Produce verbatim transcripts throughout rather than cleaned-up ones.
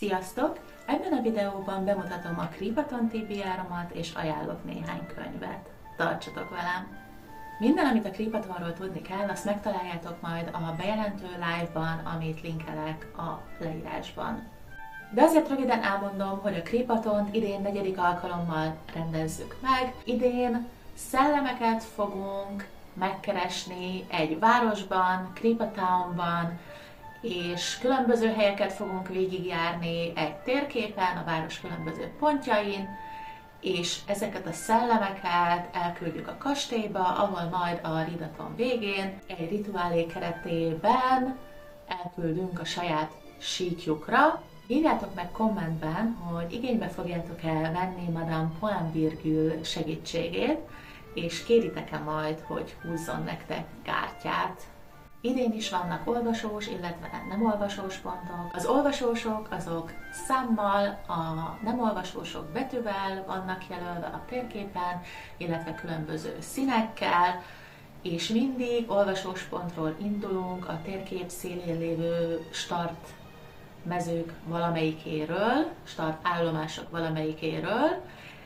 Sziasztok! Ebben a videóban bemutatom a Kripaton té bé er-omat és ajánlok néhány könyvet. Tartsatok velem! Minden, amit a Kripatonról tudni kell, azt megtaláljátok majd a bejelentő live-ban, amit linkelek a leírásban. De azért röviden elmondom, hogy a Kripatont idén negyedik alkalommal rendezzük meg. Idén szellemeket fogunk megkeresni egy városban, Kripatownban, és különböző helyeket fogunk végigjárni egy térképen, a város különböző pontjain, és ezeket a szellemeket elküldjük a kastélyba, ahol majd a ridaton végén egy rituálé keretében elküldünk a saját síkjukra. Írjátok meg kommentben, hogy igénybe fogjátok-e venni Madame Poinvirgül segítségét, és kéritek-e majd, hogy húzzon nektek kártyát. Idén is vannak olvasós, illetve nem olvasós pontok. Az olvasósok azok számmal, a nem olvasósok betűvel vannak jelölve a térképen, illetve különböző színekkel, és mindig olvasós pontról indulunk a térkép szélén lévő start mezők valamelyikéről, start állomások valamelyikéről,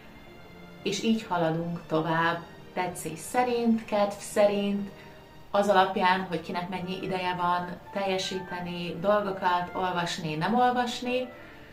és így haladunk tovább tetszés szerint, kedv szerint, az alapján, hogy kinek mennyi ideje van teljesíteni dolgokat, olvasni, nem olvasni,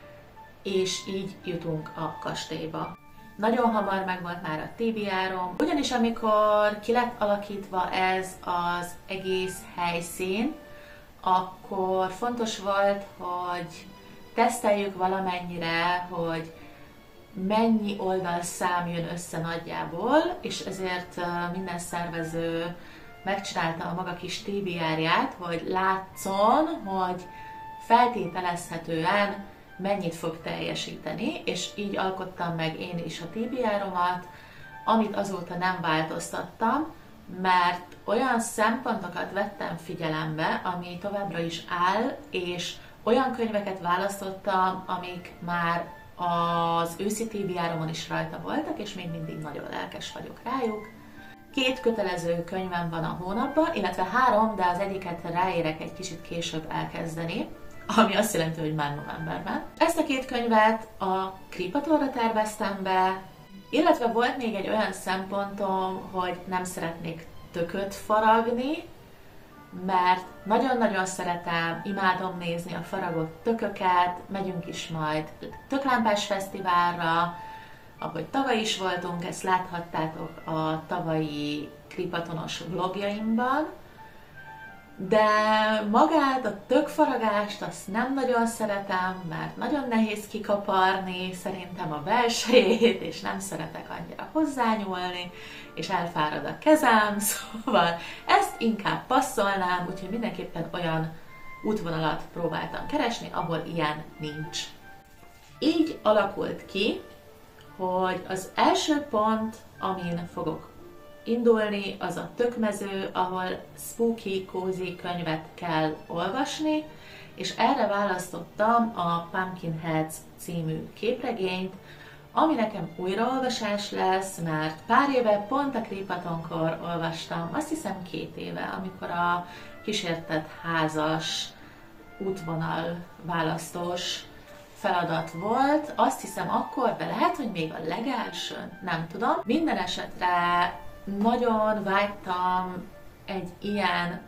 és így jutunk a kastélyba. Nagyon hamar megvolt már a té bé er-om, ugyanis amikor ki lett alakítva ez az egész helyszín, akkor fontos volt, hogy teszteljük valamennyire, hogy mennyi oldalszám jön össze nagyjából, és ezért minden szervező megcsinálta a maga kis té bé er-ját, hogy látszon, hogy feltételezhetően mennyit fog teljesíteni, és így alkottam meg én is a té bé er-omat, amit azóta nem változtattam, mert olyan szempontokat vettem figyelembe, ami továbbra is áll, és olyan könyveket választottam, amik már az őszi té bé er-omon is rajta voltak, és még mindig nagyon lelkes vagyok rájuk. Két kötelező könyvem van a hónapban, illetve három, de az egyiket ráérek egy kicsit később elkezdeni, ami azt jelenti, hogy már novemberben. Ezt a két könyvet a Kripatonra terveztem be, illetve volt még egy olyan szempontom, hogy nem szeretnék tököt faragni, mert nagyon-nagyon szeretem, imádom nézni a faragott tököket, megyünk is majd Töklámpás Fesztiválra, ahogy tavaly is voltunk, ezt láthattátok a tavalyi kripatonos vlogjaimban, de magát, a tökfaragást azt nem nagyon szeretem, mert nagyon nehéz kikaparni szerintem a belsejét, és nem szeretek annyira hozzányúlni, és elfárad a kezem, szóval ezt inkább passzolnám, úgyhogy mindenképpen olyan útvonalat próbáltam keresni, ahol ilyen nincs. Így alakult ki, hogy az első pont, amin fogok indulni, az a tökmező, ahol spooky, cozy könyvet kell olvasni, és erre választottam a Pumpkinheads című képregényt, ami nekem újraolvasás lesz, mert pár éve pont a Kripatonkor olvastam, azt hiszem két éve, amikor a kísértett házas, útvonal választós feladat volt, azt hiszem akkor, de lehet, hogy még a legelsőn, nem tudom. Minden esetre nagyon vágytam egy ilyen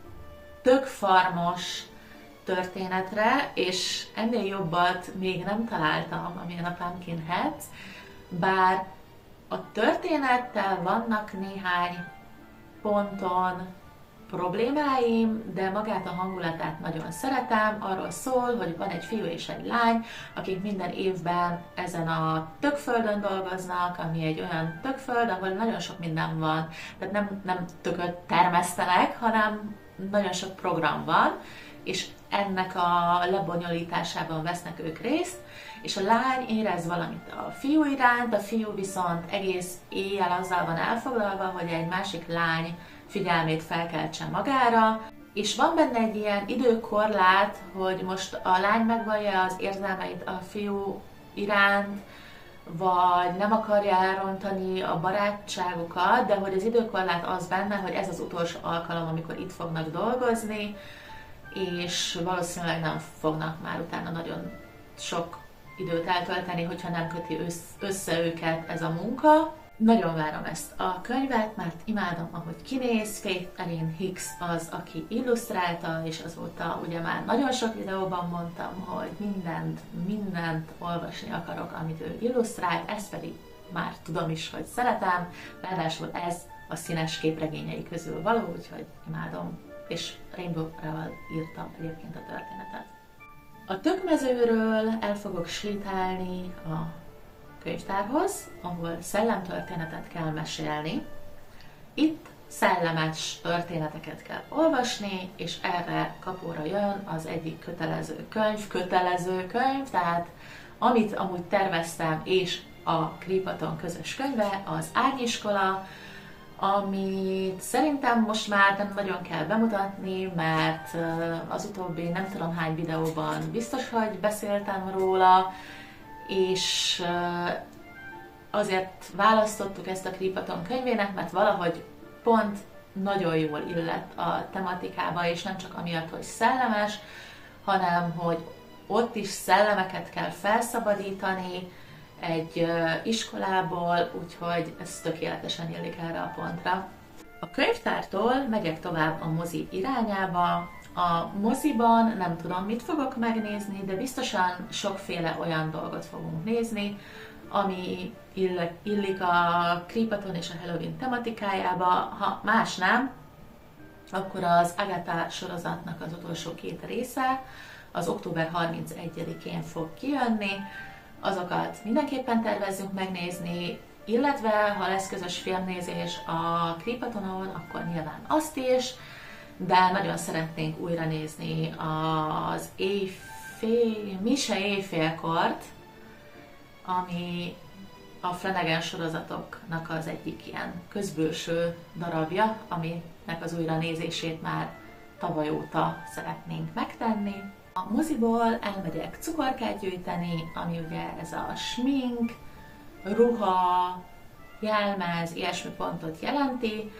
tökfarmos történetre, és ennél jobbat még nem találtam, amilyen a Pumpkinheads, bár a történettel vannak néhány ponton problémáim, de magát a hangulatát nagyon szeretem. Arról szól, hogy van egy fiú és egy lány, akik minden évben ezen a tökföldön dolgoznak, ami egy olyan tökföld, ahol nagyon sok minden van. Tehát nem, nem tököt termesztenek, hanem nagyon sok program van, és ennek a lebonyolításában vesznek ők részt, és a lány érez valamit a fiú iránt, a fiú viszont egész éjjel azzal van elfoglalva, hogy egy másik lány figyelmét felkeltse magára, és van benne egy ilyen időkorlát, hogy most a lány megvallja az érzelmeit a fiú iránt, vagy nem akarja elrontani a barátságukat, de hogy az időkorlát az benne, hogy ez az utolsó alkalom, amikor itt fognak dolgozni, és valószínűleg nem fognak már utána nagyon sok időt eltölteni, hogyha nem köti össze őket ez a munka. Nagyon várom ezt a könyvet, mert imádom, ahogy kinéz. Faith Erin Hicks az, aki illusztrálta, és azóta ugye már nagyon sok videóban mondtam, hogy mindent, mindent olvasni akarok, amit ő illusztrált, ezt pedig már tudom is, hogy szeretem, ráadásul ez a színes képregényei közül való, úgyhogy imádom, és Rainbow-ral írtam egyébként a történetet. A tökmezőről el fogok sétálni a könyvtárhoz, ahol szellemtörténetet kell mesélni. Itt szellemes történeteket kell olvasni, és erre kapóra jön az egyik kötelező könyv, kötelező könyv, tehát amit amúgy terveztem, és a Kripaton közös könyve, az Árnyiskola, amit szerintem most már nem nagyon kell bemutatni, mert az utóbbi nem tudom hány videóban biztos, hogy beszéltem róla, és azért választottuk ezt a Kripaton könyvének, mert valahogy pont nagyon jól illett a tematikába, és nem csak amiatt, hogy szellemes, hanem hogy ott is szellemeket kell felszabadítani egy iskolából, úgyhogy ez tökéletesen illik erre a pontra. A könyvtártól megyek tovább a mozi irányába. A moziban nem tudom, mit fogok megnézni, de biztosan sokféle olyan dolgot fogunk nézni, ami illik a Kripaton és a Halloween tematikájába. Ha más nem, akkor az Agatha sorozatnak az utolsó két része az október harmincegyedikén fog kijönni. Azokat mindenképpen tervezzünk megnézni, illetve ha lesz közös filmnézés a Kripatonon, akkor nyilván azt is, de nagyon szeretnénk újra nézni az éjfél, Mise éjfélkort, ami a Flanagan sorozatoknak az egyik ilyen közbőső darabja, aminek az újra nézését már tavaly óta szeretnénk megtenni. A moziból elmegyek cukorkát gyűjteni, ami ugye ez a smink, ruha, jelmez, ilyesmi pontot jelenti.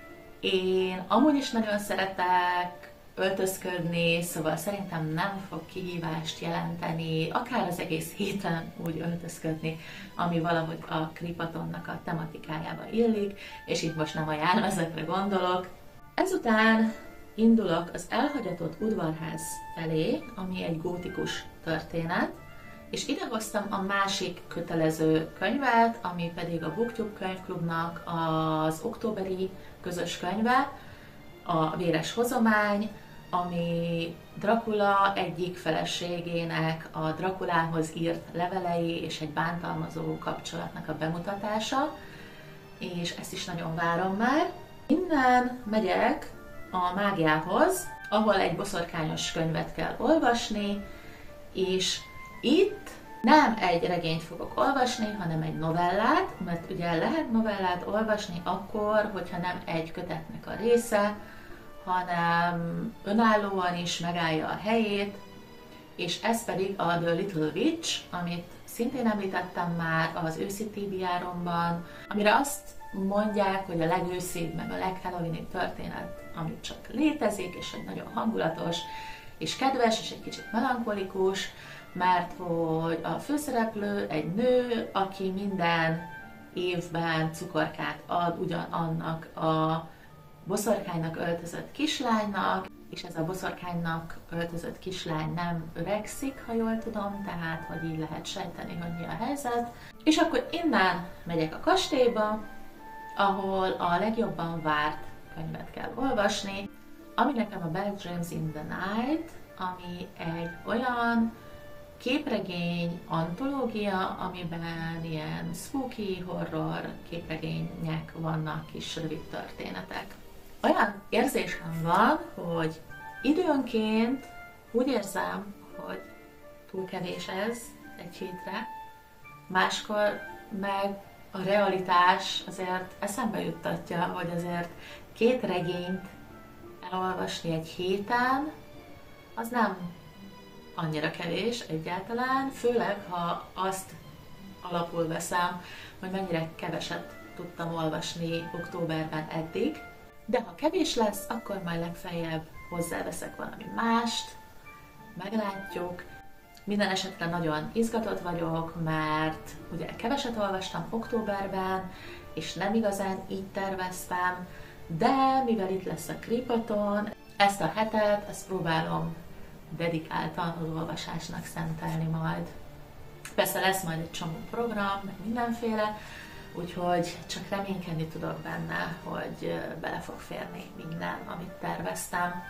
Én amúgy is nagyon szeretek öltözködni, szóval szerintem nem fog kihívást jelenteni, akár az egész héten úgy öltözködni, ami valahogy a Kripatonnak a tematikájába illik, és itt most nem a jelmezekre gondolok. Ezután indulok az elhagyatott udvarház felé, ami egy gótikus történet, és ide hoztam a másik kötelező könyvet, ami pedig a BookTube könyvklubnak az októberi közös könyve, a Véres hozomány, ami Dracula egyik feleségének a Draculához írt levelei és egy bántalmazó kapcsolatnak a bemutatása, és ezt is nagyon várom már. Innen megyek a mágiához, ahol egy boszorkányos könyvet kell olvasni, és itt nem egy regényt fogok olvasni, hanem egy novellát, mert ugye lehet novellát olvasni akkor, hogyha nem egy kötetnek a része, hanem önállóan is megállja a helyét, és ez pedig a The Little Witch, amit szintén említettem már az őszi té bé er-omban, amire azt mondják, hogy a legőszibb, meg a leghalloweenibb történet, amit csak létezik, és egy nagyon hangulatos, és kedves, és egy kicsit melankolikus, mert hogy a főszereplő egy nő, aki minden évben cukorkát ad ugyanannak a boszorkánynak öltözött kislánynak, és ez a boszorkánynak öltözött kislány nem öregszik, ha jól tudom, tehát hogy így lehet sejteni, hogy mi a helyzet. És akkor innen megyek a kastélyba, ahol a legjobban várt könyvet kell olvasni, ami nekem a Bad Dreams in the Night, ami egy olyan képregény antológia, amiben ilyen spooky, horror képregények vannak, kis rövid történetek. Olyan érzésem van, hogy időnként úgy érzem, hogy túl kevés ez egy hétre, máskor meg a realitás azért eszembe juttatja, hogy azért két regényt elolvasni egy héten, az nem annyira kevés egyáltalán, főleg ha azt alapul veszem, hogy mennyire keveset tudtam olvasni októberben eddig, de ha kevés lesz, akkor majd legfeljebb hozzáveszek valami mást, meglátjuk. Minden esetre nagyon izgatott vagyok, mert ugye keveset olvastam októberben, és nem igazán így terveztem, de mivel itt lesz a Kripaton, ezt a hetet, ezt próbálom dedikáltan az olvasásnak szentelni majd. Persze lesz majd egy csomó program, meg mindenféle, úgyhogy csak reménykedni tudok benne, hogy bele fog férni minden, amit terveztem.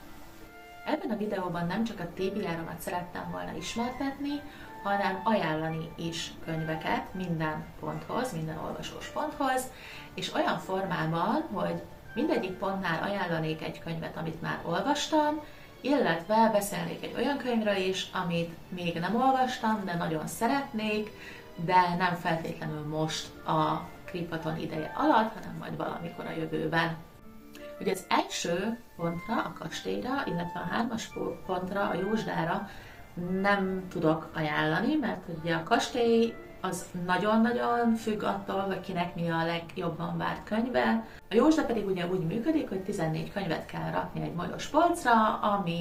Ebben a videóban nem csak a té bé er-omat szerettem volna ismertetni, hanem ajánlani is könyveket minden ponthoz, minden olvasós ponthoz, és olyan formában, hogy mindegyik pontnál ajánlanék egy könyvet, amit már olvastam, illetve beszélnék egy olyan könyvről is, amit még nem olvastam, de nagyon szeretnék, de nem feltétlenül most a Kripaton ideje alatt, hanem majd valamikor a jövőben. Ugye az első pontra, a kastélyra, illetve a hármas pontra, a Jósdára nem tudok ajánlani, mert ugye a kastély az nagyon-nagyon függ attól, hogy kinek mi a legjobban várt könyve. A Jósda pedig ugye úgy működik, hogy tizennégy könyvet kell rakni egy molyos polcra,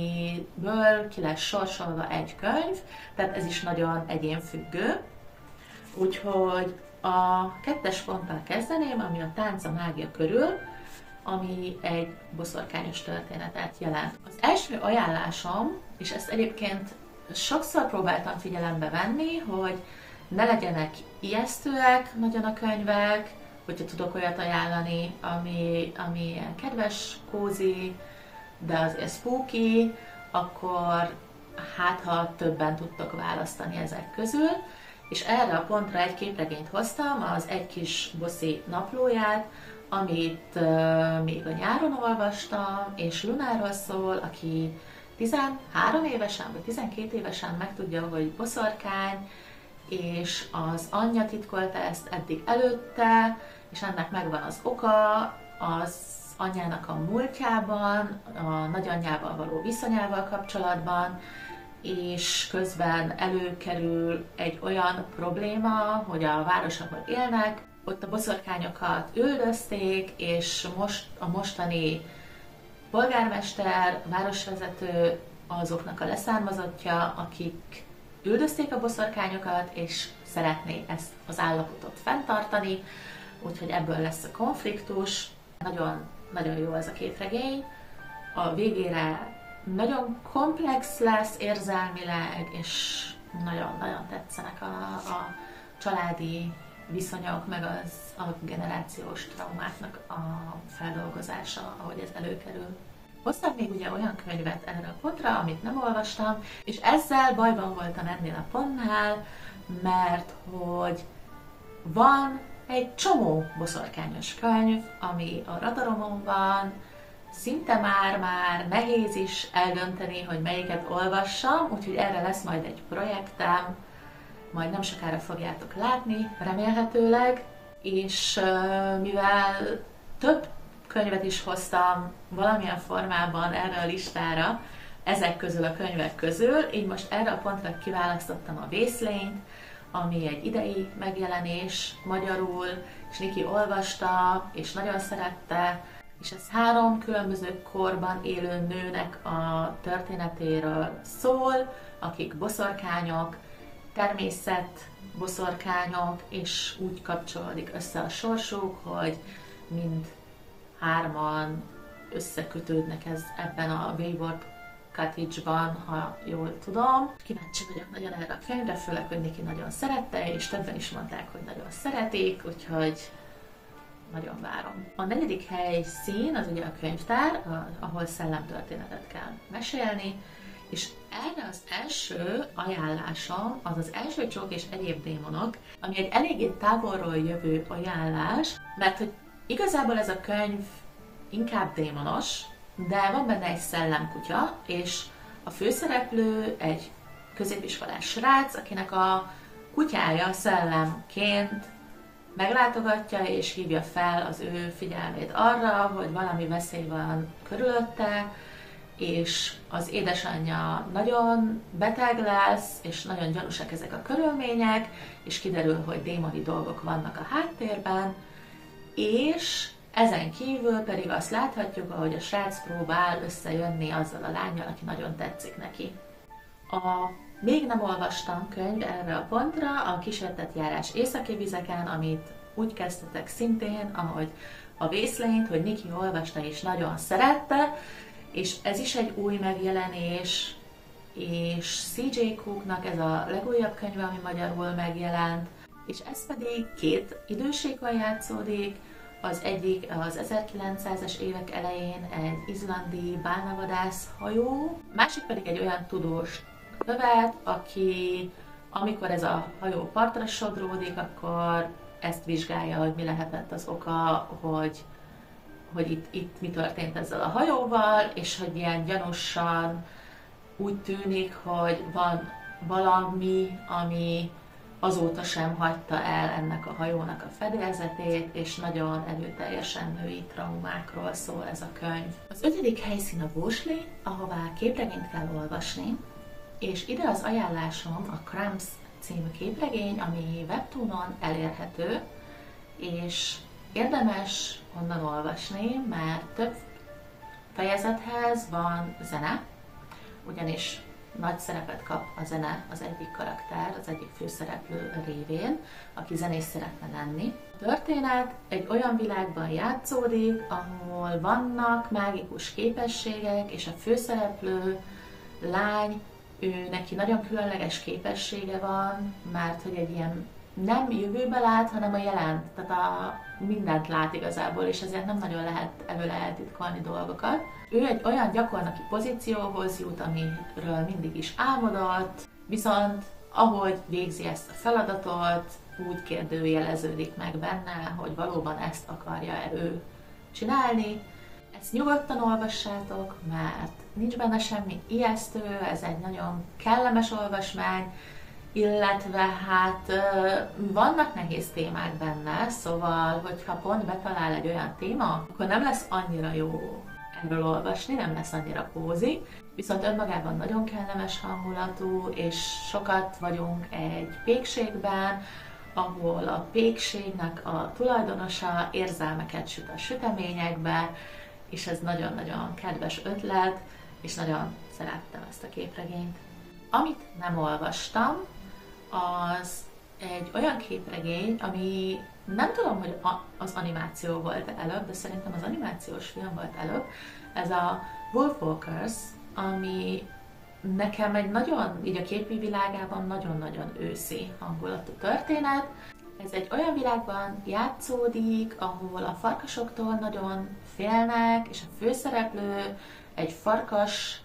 amiből ki lesz sorsolva egy könyv, tehát ez is nagyon egyénfüggő. Úgyhogy a kettes ponttal kezdeném, ami a Tánc a mágia körül, ami egy boszorkányos történetet jelent. Az első ajánlásom, és ezt egyébként sokszor próbáltam figyelembe venni, hogy ne legyenek ijesztőek nagyon a könyvek, hogyha tudok olyat ajánlani, ami, ami ilyen kedves, kózi, de azért spooky, akkor hát ha többen tudtok választani ezek közül. És erre a pontra egy képregényt hoztam, az Egy kis boszi naplóját, amit uh, még a nyáron olvastam, és Lunáról szól, aki tizenhárom évesen vagy tizenkét évesen megtudja, hogy boszorkány, és az anyja titkolta ezt eddig előtte, és ennek megvan az oka, az anyjának a múltjában, a nagyanyjával való viszonyával kapcsolatban, és közben előkerül egy olyan probléma, hogy a város, ahol élnek, ott a boszorkányokat üldözték, és most a mostani polgármester, városvezető azoknak a leszármazottja, akik üldözték a boszorkányokat, és szeretné ezt az állapotot fenntartani, úgyhogy ebből lesz a konfliktus. Nagyon, nagyon jó ez a képregény. A végére nagyon komplex lesz érzelmileg, és nagyon-nagyon tetszenek a, a családi viszonyok, meg az a generációs traumáknak a feldolgozása, ahogy ez előkerül. Hoztam még ugye olyan könyvet erre a pontra, amit nem olvastam, és ezzel bajban voltam ennél a pontnál, mert hogy van egy csomó boszorkányos könyv, ami a radaromon van, szinte már-már nehéz is eldönteni, hogy melyiket olvassam, úgyhogy erre lesz majd egy projektem, majd nem sokára fogjátok látni, remélhetőleg, és uh, mivel több könyvet is hoztam valamilyen formában erre a listára, ezek közül a könyvek közül, így most erre a pontra kiválasztottam a Vészlényt, ami egy idei megjelenés magyarul, és Niki olvasta, és nagyon szerette, és ez három különböző korban élő nőnek a történetéről szól, akik boszorkányok, természet boszorkányok, és úgy kapcsolódik össze a sorsuk, hogy mind hárman összekötődnek ez ebben a Wayward Cottage-ban, ha jól tudom. Kíváncsi vagyok nagyon erre a könyvre, főleg, hogy Niki nagyon szerette, és többen is mondták, hogy nagyon szeretik, úgyhogy nagyon várom. A negyedik helyszín az ugye a könyvtár, ahol szellemtörténetet kell mesélni, és erre az első ajánlásom az az Első csók és egyéb démonok, ami egy eléggé távolról jövő ajánlás, mert hogy igazából ez a könyv inkább démonos, de van benne egy szellemkutya, és a főszereplő egy középiskolás srác, akinek a kutyája szellemként meglátogatja és hívja fel az ő figyelmét arra, hogy valami veszély van körülötte, és az édesanyja nagyon beteg lesz, és nagyon gyanúsak ezek a körülmények, és kiderül, hogy démoni dolgok vannak a háttérben, és ezen kívül pedig azt láthatjuk, ahogy a srác próbál összejönni azzal a lánnyal, aki nagyon tetszik neki. A Még nem olvastam könyv erre a pontra, a Kísértett járás északi vizeken, amit úgy kezdtetek szintén, ahogy a Vészlényt, hogy Niki olvasta és nagyon szerette, és ez is egy új megjelenés, és cé jé Cooknak ez a legújabb könyve, ami magyarul megjelent, és ez pedig két időségben játszódik. Az egyik az ezerkilencszázas évek elején egy izlandi bálnavadász hajó, másik pedig egy olyan tudós követ, aki amikor ez a hajó partra sodródik, akkor ezt vizsgálja, hogy mi lehetett az oka, hogy, hogy itt, itt mi történt ezzel a hajóval, és hogy ilyen gyanúsan úgy tűnik, hogy van valami, ami azóta sem hagyta el ennek a hajónak a fedélzetét, és nagyon erőteljesen női traumákról szól ez a könyv. Az ötödik helyszín a Vósli, ahová képregényt kell olvasni, és ide az ajánlásom a Crumbs című képregény, ami webtoonon elérhető, és érdemes onnan olvasni, mert több fejezethez van zene, ugyanis nagy szerepet kap a zene az egyik karakter, az egyik főszereplő révén, aki zenész szeretne lenni. A történet egy olyan világban játszódik, ahol vannak mágikus képességek, és a főszereplő lány, ő neki nagyon különleges képessége van, mert hogy egy ilyen nem jövőbe lát, hanem a jelent, tehát a mindent lát igazából, és ezért nem nagyon lehet előle eltitkolni dolgokat. Ő egy olyan gyakornoki pozícióhoz jut, amiről mindig is álmodott, viszont ahogy végzi ezt a feladatot, úgy kérdőjeleződik meg benne, hogy valóban ezt akarja-e ő csinálni. Ezt nyugodtan olvassátok, mert nincs benne semmi ijesztő, ez egy nagyon kellemes olvasmány, illetve hát vannak nehéz témák benne, szóval, hogyha pont betalál egy olyan téma, akkor nem lesz annyira jó erről olvasni, nem lesz annyira kózi, viszont önmagában nagyon kellemes hangulatú, és sokat vagyunk egy pékségben, ahol a pékségnek a tulajdonosa érzelmeket süt a süteményekbe, és ez nagyon-nagyon kedves ötlet, és nagyon szerettem ezt a képregényt. Amit nem olvastam, az egy olyan képregény, ami nem tudom, hogy az animáció volt előbb, de szerintem az animációs film volt előbb. Ez a Wolfwalkers, ami nekem egy nagyon, így a képi világában nagyon-nagyon őszi hangulatú történet. Ez egy olyan világban játszódik, ahol a farkasoktól nagyon félnek, és a főszereplő egy farkas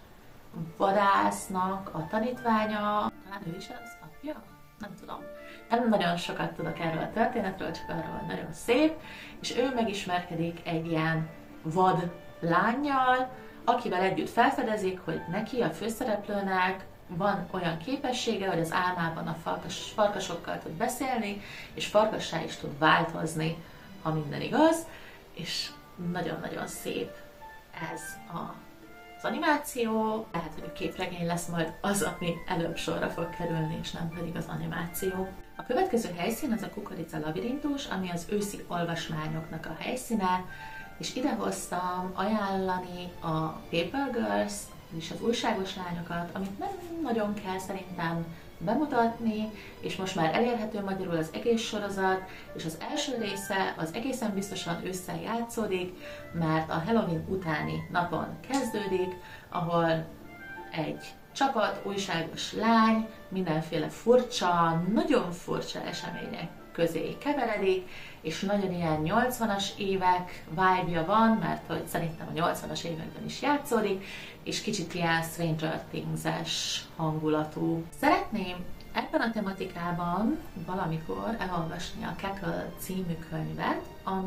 vadásznak a tanítványa, talán ő is az apja? Nem tudom. Nem nagyon sokat tudok erről a történetről, csak arról, hogy nagyon szép, és ő megismerkedik egy ilyen vad lánnyal, akivel együtt felfedezik, hogy neki, a főszereplőnek van olyan képessége, hogy az álmában a farkas, farkasokkal tud beszélni, és farkassá is tud változni, ha minden igaz, és nagyon-nagyon szép ez a az animáció, lehet, hogy a képregény lesz majd az, ami előbb sorra fog kerülni, és nem pedig az animáció. A következő helyszín az a Kukorica labirintus, ami az őszi olvasmányoknak a helyszíne, és ide hoztam ajánlani a Paper Girls, és az újságos lányokat, amit nem nagyon kell szerintem bemutatni, és most már elérhető magyarul az egész sorozat, és az első része az egészen biztosan ősszel játszódik, mert a Halloween utáni napon kezdődik, ahol egy csapat újságos lány mindenféle furcsa, nagyon furcsa események közé keveredik, és nagyon ilyen nyolcvanas évek vibe-ja van, mert hogy szerintem a nyolcvanas években is játszódik, és kicsit ilyen Stranger Things-es hangulatú. Szeretném ebben a tematikában valamikor elolvasni a Cackle című könyvet,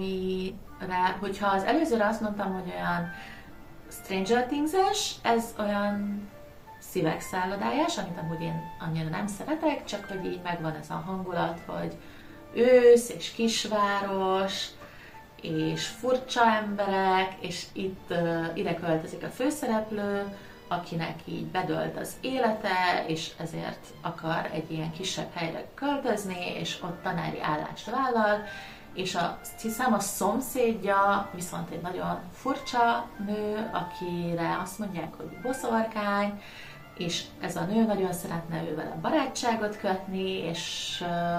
amire, hogyha az előzőre azt mondtam, hogy olyan Stranger Things-es, ez olyan szívek szállodájás, amit amúgy én annyira nem szeretek, csak hogy így megvan ez a hangulat, hogy ősz és kisváros, és furcsa emberek, és itt uh, ide költözik a főszereplő, akinek így bedölt az élete, és ezért akar egy ilyen kisebb helyre költözni, és ott tanári állást vállal, és a, hiszem a szomszédja viszont egy nagyon furcsa nő, akire azt mondják, hogy boszorkány, és ez a nő nagyon szeretne ő vele barátságot kötni, és,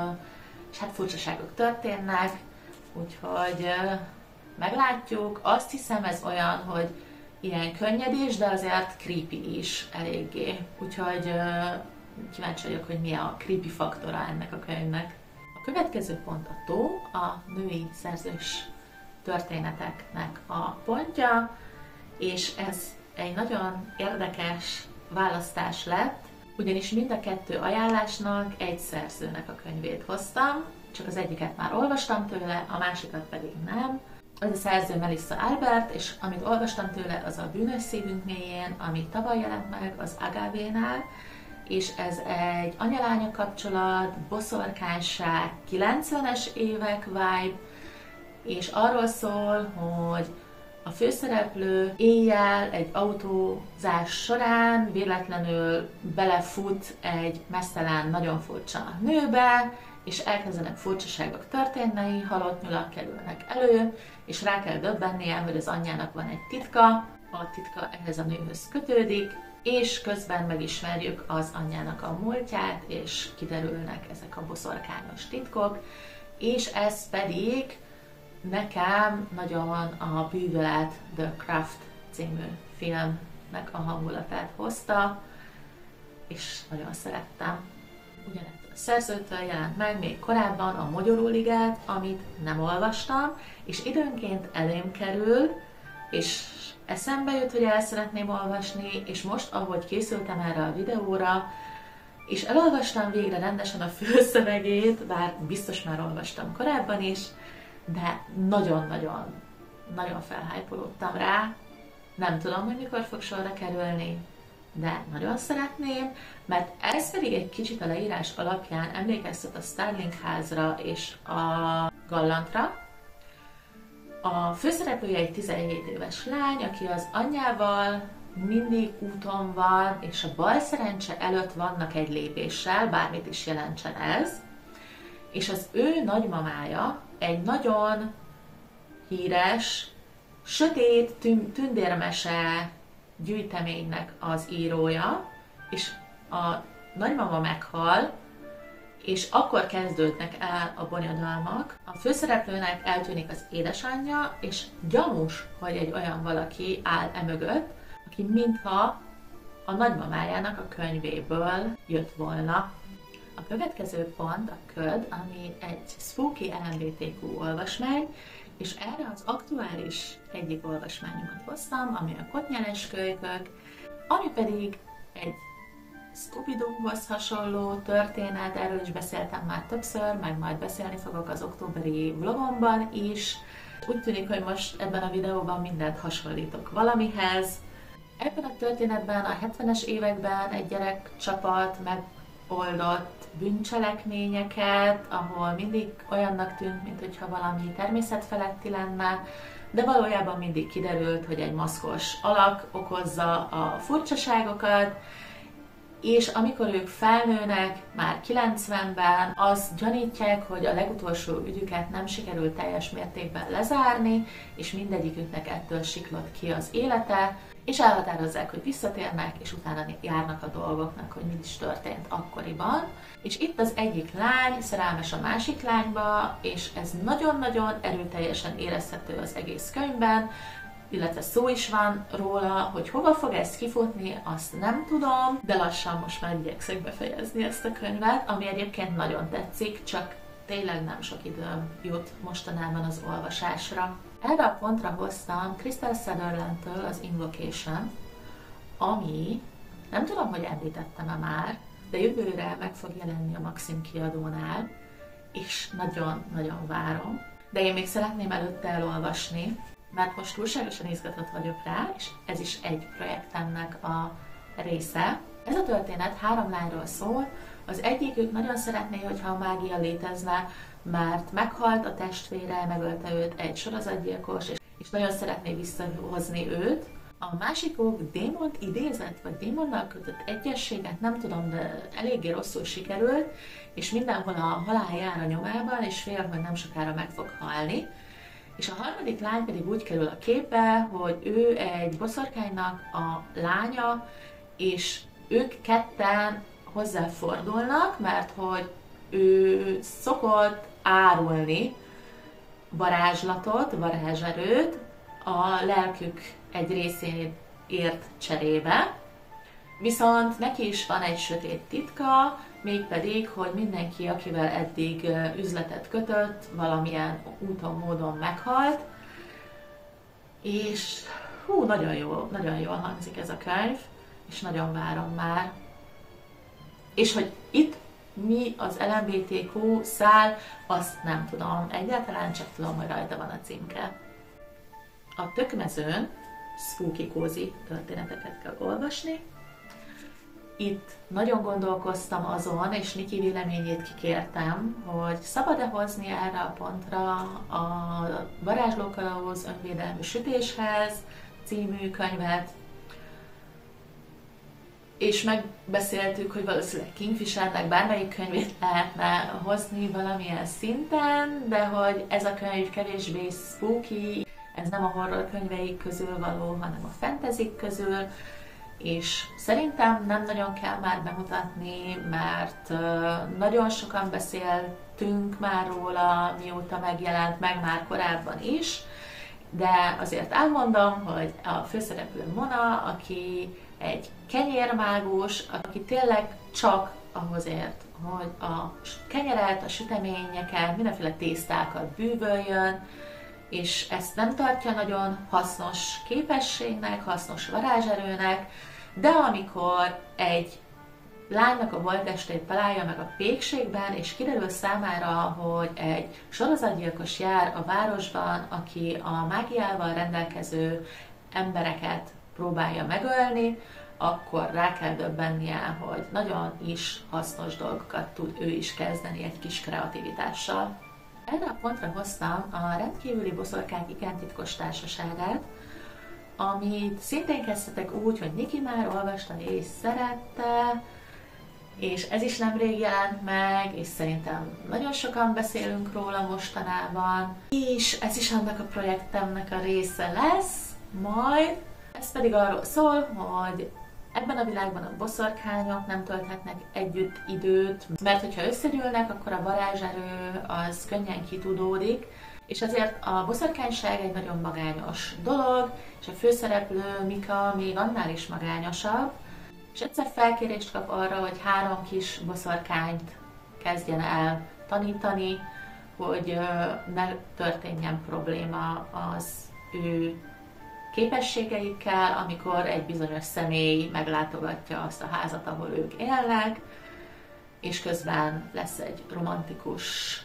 és hát furcsaságok történnek, úgyhogy meglátjuk. Azt hiszem, ez olyan, hogy ilyen könnyedés, de azért creepy is eléggé. Úgyhogy kíváncsi vagyok, hogy mi a creepy faktora ennek a könyvnek. A következő pont a tó, a női szerzős történeteknek a pontja, és ez egy nagyon érdekes választás lett, ugyanis mind a kettő ajánlásnak egy szerzőnek a könyvét hoztam, csak az egyiket már olvastam tőle, a másikat pedig nem. Az a szerző Melissa Albert, és amit olvastam tőle, az a Bűnös szívünk mélyén, ami tavaly jelent meg az Agavénál, és ez egy anya-lánya kapcsolat, boszorkányság, kilencvenes évek vibe, és arról szól, hogy a főszereplő éjjel egy autózás során véletlenül belefut egy meztelen, nagyon furcsa nőbe, és elkezdenek furcsaságok történni, halott nyulak kerülnek elő, és rá kell döbbennie, hogy az anyjának van egy titka, a titka ehhez a nőhöz kötődik, és közben megismerjük az anyjának a múltját, és kiderülnek ezek a boszorkányos titkok, és ez pedig nekem nagyon a Bűvölet, The Craft című filmnek a hangulatát hozta, és nagyon szerettem. Ugyanettől a szerzőtől jelent meg még korábban a Mogyoró Ligát, amit nem olvastam, és időnként elém kerül, és eszembe jut, hogy el szeretném olvasni, és most, ahogy készültem erre a videóra, és elolvastam végre rendesen a főszövegét, bár biztos már olvastam korábban is, de nagyon-nagyon nagyon felhájpolódtam rá. Nem tudom, hogy mikor fog sorra kerülni, de nagyon szeretném, mert ez pedig egy kicsit a leírás alapján emlékeztet a Starling házra és a Gallantra. A főszereplője egy tizenhét éves lány, aki az anyjával mindig úton van, és a bal szerencse előtt vannak egy lépéssel, bármit is jelentsen ez, és az ő nagymamája egy nagyon híres, sötét tündérmese gyűjteménynek az írója, és a nagymama meghal, és akkor kezdődnek el a bonyodalmak. A főszereplőnek eltűnik az édesanyja, és gyanús, hogy egy olyan valaki áll emögött, aki mintha a nagymamájának a könyvéből jött volna. A következő pont a köd, ami egy spooky el em bé té kú olvasmány, és erre az aktuális egyik olvasmányomat hoztam, ami a Kotnyeles kölykök, ami pedig egy Scooby-Doohoz hasonló történet, erről is beszéltem már többször, meg majd beszélni fogok az októberi vlogomban is. Úgy tűnik, hogy most ebben a videóban mindent hasonlítok valamihez. Ebben a történetben a hetvenes években egy gyerekcsapat megoldott bűncselekményeket, ahol mindig olyannak tűnt, mintha valami természetfeletti lenne, de valójában mindig kiderült, hogy egy maszkos alak okozza a furcsaságokat, és amikor ők felnőnek, már kilencvenben, azt gyanítják, hogy a legutolsó ügyüket nem sikerült teljes mértékben lezárni, és mindegyiküknek ettől siklott ki az élete, és elhatározzák, hogy visszatérnek, és utána járnak a dolgoknak, hogy mi is történt akkoriban. És itt az egyik lány szerelmes a másik lányba, és ez nagyon-nagyon erőteljesen érezhető az egész könyvben, illetve szó is van róla, hogy hova fog ez kifutni, azt nem tudom, de lassan most már igyekszek befejezni ezt a könyvet, ami egyébként nagyon tetszik, csak tényleg nem sok időm jut mostanában az olvasásra. Erre a pontra hoztam Crystal Sutherlandtől az Invocation, ami, nem tudom, hogy említettem-e már, de jövőre meg fog jelenni a Maxim kiadónál, és nagyon-nagyon várom. De én még szeretném előtte elolvasni, mert most túlságosan izgatott vagyok rá, és ez is egy projektemnek a része. Ez a történet három lányról szól, az egyikük nagyon szeretné, hogyha a mágia létezne, mert meghalt a testvére, megölte őt egy sorozatgyilkos, és nagyon szeretné visszahozni őt. A másikuk démont idézett, vagy démonnal kötött egyességet, nem tudom, de eléggé rosszul sikerült, és mindenhol a halál jár a nyomában, és fél, hogy nem sokára meg fog halni. És a harmadik lány pedig úgy kerül a képbe, hogy ő egy boszorkánynak a lánya, és ők ketten hozzáfordulnak, mert hogy ő szokott árulni varázslatot, varázserőt a lelkük egy részéért cserébe, viszont neki is van egy sötét titka, mégpedig, hogy mindenki, akivel eddig üzletet kötött, valamilyen úton, módon meghalt, és hú, nagyon jó, nagyon jól hangzik ez a könyv, és nagyon várom már. És hogy itt mi az el em bé té kú szál, azt nem tudom, egyáltalán csak tudom, hogy rajta van a címke. A Tökmezőn spooky cozy történeteket kell olvasni. Itt nagyon gondolkoztam azon, és Niki véleményét kikértem, hogy szabad-e hozni erre a pontra a Varázslókalauz önvédelmi sütéshez című könyvet, és megbeszéltük, hogy valószínűleg Kingfishernek bármelyik könyvét lehetne hozni valamilyen szinten, de hogy ez a könyv kevésbé spooky, ez nem a horror könyveik közül való, hanem a fantasy közül, és szerintem nem nagyon kell már bemutatni, mert nagyon sokan beszéltünk már róla, mióta megjelent, meg már korábban is, de azért elmondom, hogy a főszereplő Mona, aki egy kenyérmágus, aki tényleg csak ahhoz ért, hogy a kenyeret, a süteményeket, mindenféle tésztákat bűvöljön, és ezt nem tartja nagyon hasznos képességnek, hasznos varázserőnek, de amikor egy lánynak a holttestét találja meg a pékségben, és kiderül számára, hogy egy sorozatgyilkos jár a városban, aki a mágiával rendelkező embereket próbálja megölni, akkor rá kell döbbennie, hogy nagyon is hasznos dolgokat tud ő is kezdeni egy kis kreativitással. Erre a pontra hoztam a Rendkívüli Boszorkányok igen titkos társaságát, amit szintén kezdtetek úgy, hogy Niki már olvasta és szerette, és ez is nemrég jelent meg, és szerintem nagyon sokan beszélünk róla mostanában, és ez is annak a projektemnek a része lesz, majd. Ez pedig arról szól, hogy ebben a világban a boszorkányok nem tölthetnek együtt időt, mert hogyha összegyűlnek, akkor a varázserő az könnyen kitudódik, és ezért a boszorkányság egy nagyon magányos dolog, és a főszereplő Mika még annál is magányosabb, és egyszer felkérést kap arra, hogy három kis boszorkányt kezdjen el tanítani, hogy ne történjen probléma az ő képességeikkel, amikor egy bizonyos személy meglátogatja azt a házat, ahol ők élnek, és közben lesz egy romantikus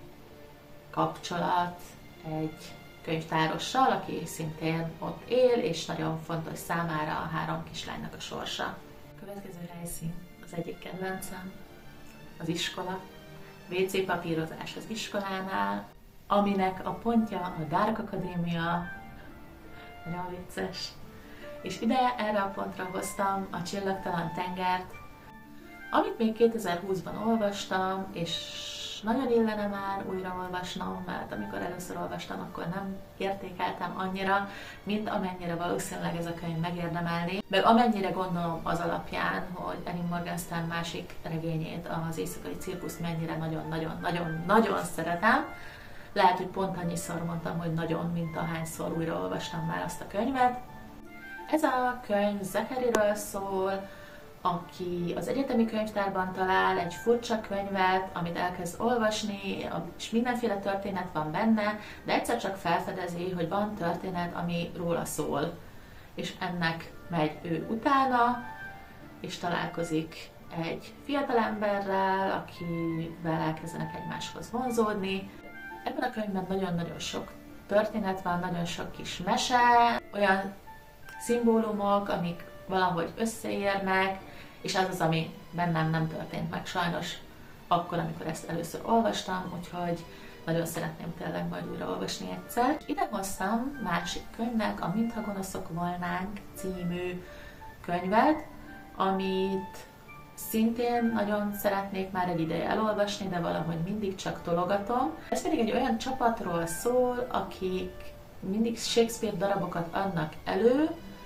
kapcsolat egy könyvtárossal, aki szintén ott él, és nagyon fontos számára a három kislánynak a sorsa. A következő helyszín az egyik kedvencem, az iskola, vé cé papírozás az iskolánál, aminek a pontja a Dark Akadémia, nagyon vicces. És ide, erre a pontra hoztam a Csillagtalan tengert, amit még kétezer-húszban olvastam, és nagyon illene már újra olvasnom, mert amikor először olvastam, akkor nem értékeltem annyira, mint amennyire valószínűleg ez a könyv megérdemelné, meg amennyire gondolom az alapján, hogy Erin Morgenstern másik regényét, az Éjszakai Cirkuszt mennyire nagyon-nagyon-nagyon-nagyon szeretem. Lehet, hogy pont annyiszor mondtam, hogy nagyon, mint ahányszor újra olvastam már azt a könyvet. Ez a könyv Zacharyről szól, aki az egyetemi könyvtárban talál egy furcsa könyvet, amit elkezd olvasni, és mindenféle történet van benne, de egyszer csak felfedezi, hogy van történet, ami róla szól. És ennek megy ő utána, és találkozik egy fiatalemberrel, akivel elkezdenek egymáshoz vonzódni. Ebben a könyvben nagyon-nagyon sok történet van, nagyon sok kis mese, olyan szimbólumok, amik valahogy összeérnek, és ez az, ami bennem nem történt meg sajnos akkor, amikor ezt először olvastam, úgyhogy nagyon szeretném tényleg majd újra olvasni egyszer. Ide hoztam másik könyvnek, a Mintha gonoszok volnánk című könyvet, amit szintén nagyon szeretnék már egy ideje elolvasni, de valahogy mindig csak tologatom. Ez pedig egy olyan csapatról szól, akik mindig Shakespeare darabokat adnak elő,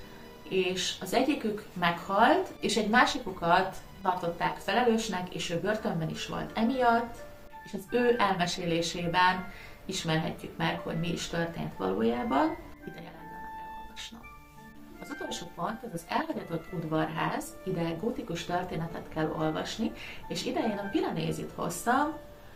és az egyikük meghalt, és egy másikukat tartották felelősnek, és ő börtönben is volt emiatt, és az ő elmesélésében ismerhetjük meg, hogy mi is történt valójában. Ideje lenne meg elolvasnom. Az utolsó pont, ez az elhagyatott udvarház, ide gótikus történetet kell olvasni, és ide én a Piranézit hoztam,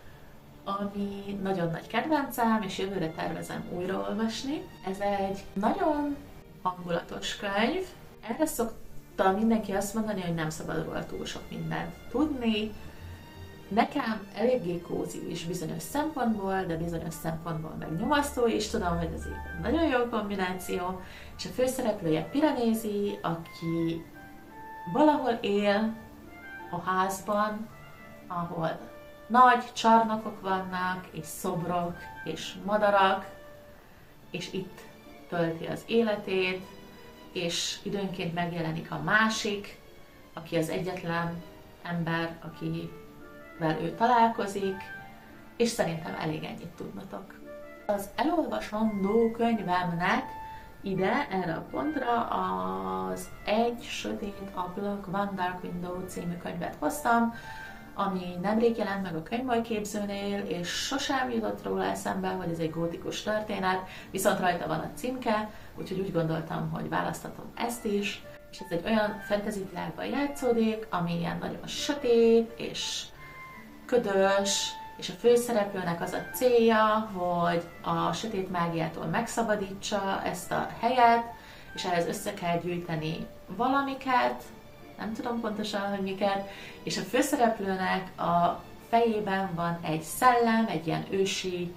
ami nagyon nagy kedvencem, és jövőre tervezem újraolvasni. Ez egy nagyon hangulatos könyv. Erre szokta mindenki azt mondani, hogy nem szabad róla túl sok mindent tudni. Nekem eléggé kózi is bizonyos szempontból, de bizonyos szempontból meg nyomasztó is. Tudom, hogy ez egy nagyon jó kombináció. És a főszereplője Piranézi, aki valahol él a házban, ahol nagy csarnokok vannak, és szobrok, és madarak, és itt tölti az életét, és időnként megjelenik a másik, aki az egyetlen ember, akivel ő találkozik, és szerintem elég ennyit tudnotok. Az elolvasandó könyvemnek ide, erre a pontra az Egy sötét ablak, One Dark Window című könyvet hoztam, ami nemrég jelent meg a könyvbolyképzőnél, és sosem jutott róla eszembe, hogy ez egy gótikus történet, viszont rajta van a címke, úgyhogy úgy gondoltam, hogy választhatom ezt is. És ez egy olyan fantasy világban játszódik, ami ilyen nagyon sötét és ködös, és a főszereplőnek az a célja, hogy a sötét mágiától megszabadítsa ezt a helyet, és ehhez össze kell gyűjteni valamiket, nem tudom pontosan, hogy miket, és a főszereplőnek a fejében van egy szellem, egy ilyen ősi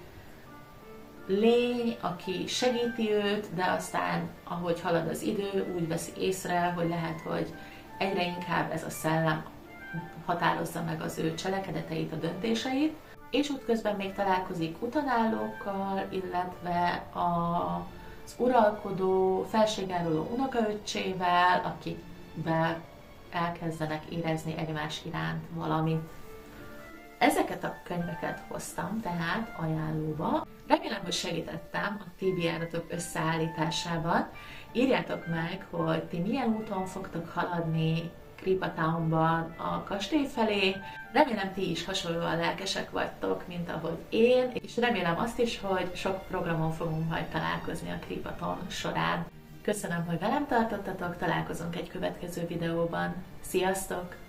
lény, aki segíti őt, de aztán, ahogy halad az idő, úgy veszi észre, hogy lehet, hogy egyre inkább ez a szellem határozza meg az ő cselekedeteit, a döntéseit, és útközben még találkozik utanállókkal, illetve az uralkodó, felségáruló unokaöccsével, akikvel elkezdenek érezni egymás iránt valamit. Ezeket a könyveket hoztam tehát ajánlóba. Remélem, hogy segítettem a té bé er-atok összeállításában. Írjátok meg, hogy ti milyen úton fogtok haladni Creepa Townban a kastély felé. Remélem, ti is hasonlóan lelkesek vagytok, mint ahogy én, és remélem azt is, hogy sok programon fogunk majd találkozni a Creepa Town során. Köszönöm, hogy velem tartottatok, találkozunk egy következő videóban. Sziasztok!